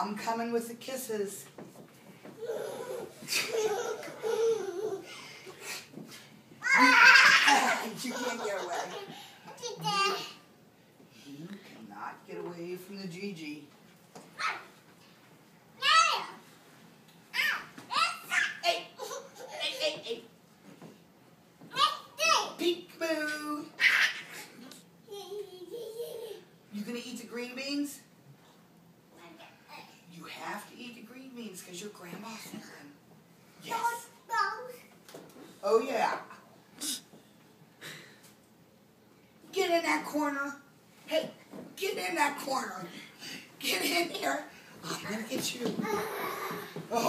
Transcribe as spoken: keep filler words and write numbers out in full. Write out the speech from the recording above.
I'm coming with the kisses. You can't get away. You cannot get away from the Gigi. Hey, hey, hey, hey. Peek-boo. You gonna eat the green beans? You have to eat the green beans because your grandma's in them. Yes. Oh yeah. Get in that corner. Hey, get in that corner. Get in there. I'm gonna get you. Oh.